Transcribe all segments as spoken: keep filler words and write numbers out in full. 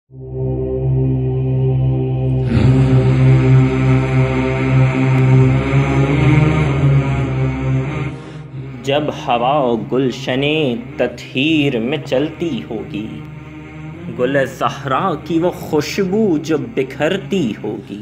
جب ہوا گلشن تطہیر میں چلتی ہوگی، گل زہرا کی وہ خوشبو جو بکھرتی ہوگی،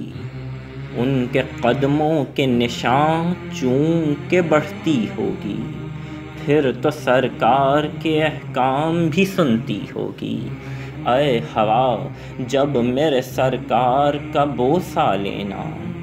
ان کے قدموں کے نشان چون کے بڑھتی ہوگی، پھر تو سرکار کے احکام بھی سنتی ہوگی۔ اے ہوا، جب میرے سرکار کا بوسہ لینا،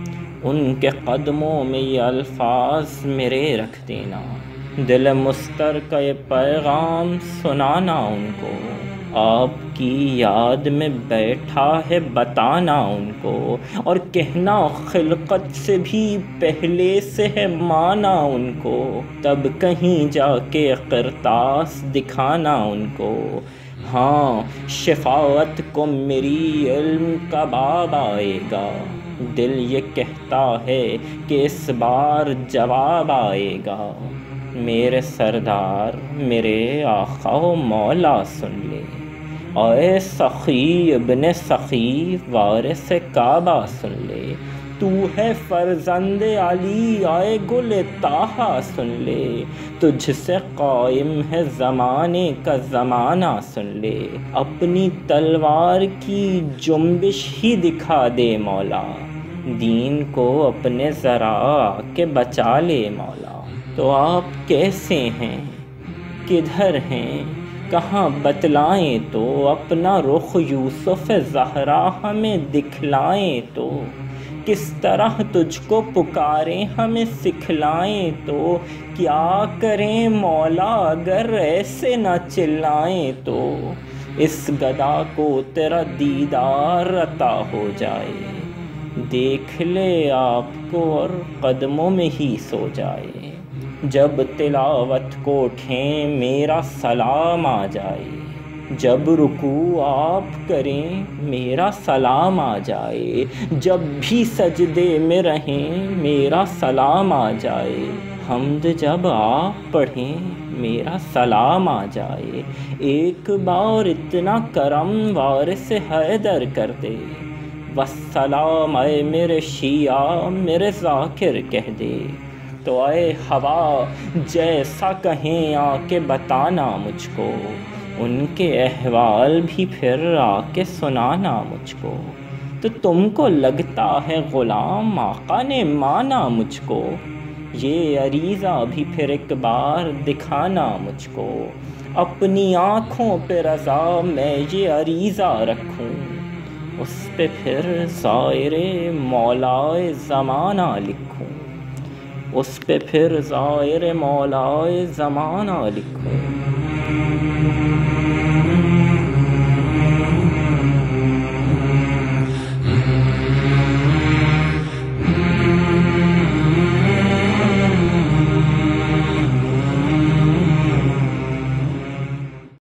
ان کے قدموں میں یہ الفاظ میرے رکھ دینا، دل مستر کا یہ پیغام سنانا ان کو، آپ کی یاد میں بیٹھا ہے بتانا ان کو، اور کہنا خلقت سے بھی پہلے سے ہے مانا ان کو، تب کہیں جا کے قرطاس دکھانا ان کو۔ ہاں، شفاعت کو میری علم کا باب آئے گا، دل یہ کہتا ہے کہ اس بار جواب آئے گا۔ میرے سردار، میرے آقا و مولا سن لے، اے سخی ابن سخی وارث کعبہ سن لے، تو ہے فرزند علی آئے گل طٰہٰ سن لے، تجھ سے قائم ہے زمانے کا زمانہ سن لے، اپنی تلوار کی جنبش ہی دکھا دے مولا، دین کو اپنے ذرا آ کے بچا لے مولا۔ تو آپ کیسے ہیں، کدھر ہیں، کہاں بتلائیں تو، اپنا رخ یوسف زہرا ہمیں دکھلائیں تو، کس طرح تجھ کو پکاریں ہمیں سکھلائیں تو، کیا کریں مولا اگر ایسے نہ چلائیں تو، اس گدا کو تیرا دیدار عطا ہو جائے، دیکھ لے آپ کو اور قدموں میں ہی سو جائے، جب تلاوت کو اٹھیں میرا سلام آ جائے، جب رکوع آپ کریں میرا سلام آ جائے، جب بھی سجدے میں رہیں میرا سلام آ جائے، حمد جب آپ پڑھیں میرا سلام آ جائے، ایک بار اتنا کرم وارث حیدر کر دے، والسلام اے میرے شیعہ میرے ذاکر کہہ دے۔ تو اے ہوا، جیسا کہیں آ کے بتانا مجھ کو، ان کے احوال بھی پھر آ کے سنانا مجھ کو، تو تم کو لگتا ہے غلام آقا نے مانا مجھ کو، یہ عریضہ بھی پھر ایک بار دکھانا مجھ کو، اپنی آنکھوں پہ رضا میں یہ عریضہ رکھوں، اس پہ پھر زائر مولائے زمانہ لکھوں، اس پہ پھر زائر مولائے زمانہ لکھوں۔